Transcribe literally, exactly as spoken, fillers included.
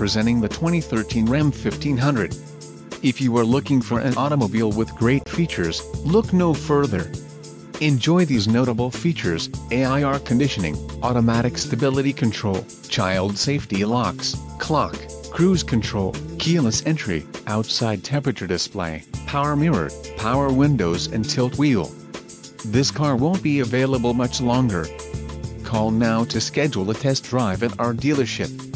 presenting the twenty thirteen Ram fifteen hundred. If you are looking for an automobile with great features, look no further. Enjoy these notable features: A I air conditioning, automatic stability control, child safety locks, clock, cruise control, keyless entry, outside temperature display, power mirror, power windows and tilt wheel. This car won't be available much longer. Call now to schedule a test drive at our dealership.